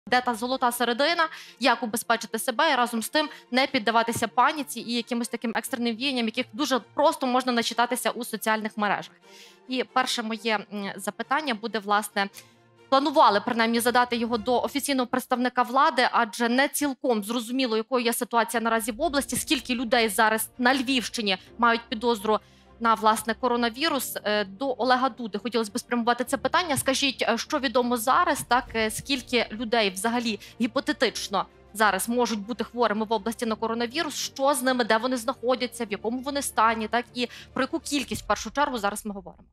Де та золота середина, як убезпечити себе і разом з тим не піддаватися паніці і якимось таким екстреним віянням, яких дуже просто можна начитатися у соціальних мережах. І перше моє запитання буде, власне, планували, принаймні, задати його до офіційного представника влади, адже не цілком зрозуміло, якою є ситуація наразі в області, скільки людей зараз на Львівщині мають підозру на, власне, коронавірус. До Олега Дуди хотілося б спрямувати це питання. Скажіть, що відомо зараз, так, скільки людей взагалі гіпотетично зараз можуть бути хворими в області на коронавірус, що з ними, де вони знаходяться, в якому вони стані, так, і про яку кількість, в першу чергу, зараз ми говоримо?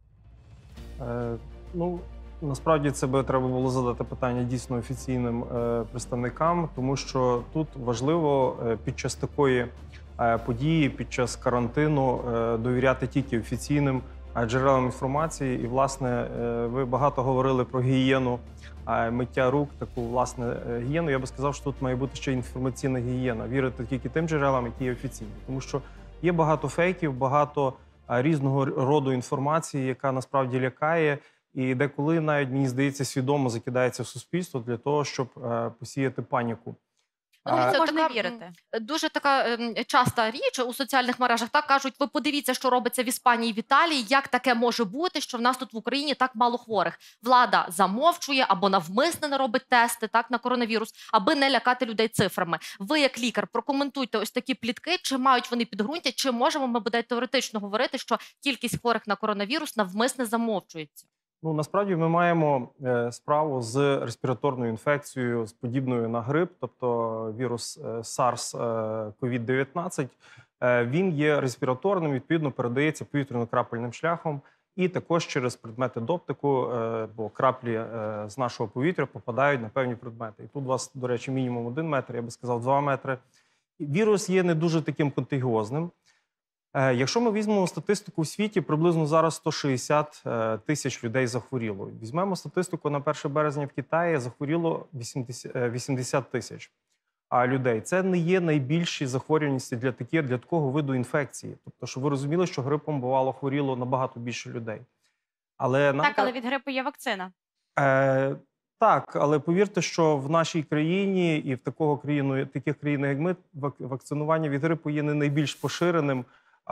Насправді це би треба було задати питання дійсно офіційним представникам, тому що тут важливо під час такої події, під час карантину довіряти тільки офіційним джерелам інформації. І, власне, ви багато говорили про гігієну миття рук, таку, власне, гігієну. Я би сказав, що тут має бути ще інформаційна гігієна. Вірити тільки тим джерелам, які є офіційні. Тому що є багато фейків, багато різного роду інформації, яка насправді лякає. І деколи навіть, мені здається, свідомо закидається в суспільство для того, щоб посіяти паніку. Це можна вірити. Дуже така часта річ у соціальних мережах. Так кажуть, ви подивіться, що робиться в Іспанії, в Італії, як таке може бути, що в нас тут в Україні так мало хворих. Влада замовчує або навмисне не робить тести так на коронавірус, аби не лякати людей цифрами. Ви, як лікар, прокоментуйте ось такі плітки, чи мають вони підґрунтя, чи можемо ми, бодай, теоретично говорити, що кількість хворих на коронавірус навмисне замовчується? Насправді ми маємо справу з респіраторною інфекцією, з подібною на грип, тобто вірус SARS-CoV-19. Він є респіраторним, відповідно, передається повітряно-крапельним шляхом і також через предмети доптику, бо краплі з нашого повітря попадають на певні предмети. І тут у вас, до речі, мінімум 1 метр, я би сказав 2 метри. Вірус є не дуже таким контагіозним. Якщо ми візьмемо статистику в світі, приблизно зараз 160 тисяч людей захворіло. Візьмемо статистику на 1 березня в Китаї, захворіло 80 тисяч людей. Це не є найбільші захворюваності для такого виду інфекції. Тобто, щоб ви розуміли, що грипом, бувало, хворіло набагато більше людей. Але від грипу є вакцина. Так, але повірте, що в нашій країні і в таких країнах, як ми, вакцинування від грипу є не найбільш поширеним.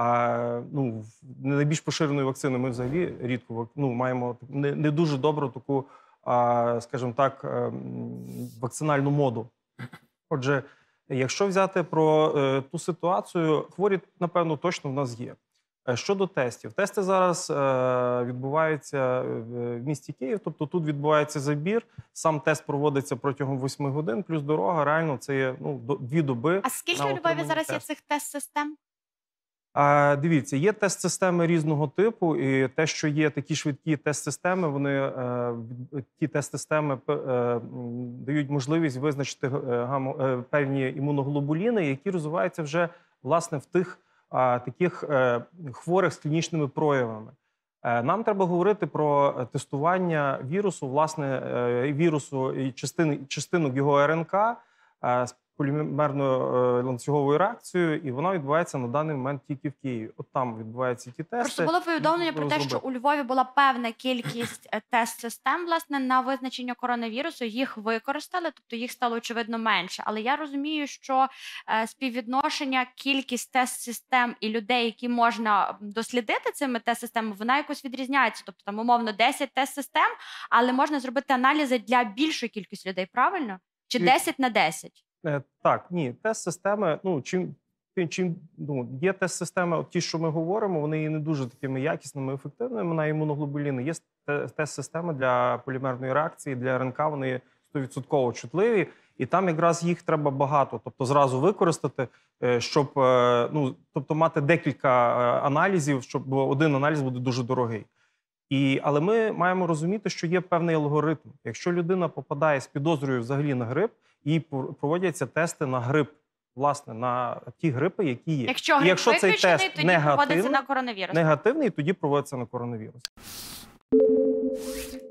Не найбільш поширеною вакциною ми взагалі рідко маємо не дуже добру таку, скажімо так, вакцинальну моду. Отже, якщо взяти про ту ситуацію, хворі, напевно, точно в нас є. Щодо тестів. Тести зараз відбуваються в місті Київ, тобто тут відбувається забір, сам тест проводиться протягом 8 годин, плюс дорога, реально це є 2 доби. А скільки у Львові зараз є цих тест-систем? Дивіться, є тест-системи різного типу, і те, що є такі швидкі тест-системи, ті тест-системи дають можливість визначити певні імуноглобуліни, які розвиваються вже, власне, в тих таких хворих з клінічними проявами. Нам треба говорити про тестування вірусу, власне, вірусу і частинок його РНК з полімерною ланцюговою реакцією, і вона відбувається на даний момент тільки в Києві. От там відбуваються ті тести. Просто було повідомлення про те, що у Львові була певна кількість тест-систем, власне, на визначення коронавірусу. Їх використали, тобто їх стало, очевидно, менше. Але я розумію, що співвідношення, кількість тест-систем і людей, які можна дослідити цими тест-системами, вона якось відрізняється. Тобто, там, умовно, 10 тест-систем, але можна зробити аналізи для більшої кількості людей, правильно? Чи 10 на 10? Так, ні, тест-системи, є тест-системи, ті, що ми говоримо, вони є не дуже такими якісними, ефективними на імуноглобуліни. Є тест-системи для полімерної реакції, для РНК, вони є 100% чутливі, і там якраз їх треба багато, тобто зразу використати, щоб мати декілька аналізів, бо один аналіз буде дуже дорогий. Але ми маємо розуміти, що є певний алгоритм. Якщо людина попадає з підозрою взагалі на грип, їй проводяться тести на грип, власне, на ті грипи, які є. Якщо цей тест негативний, тоді проводиться на коронавірус.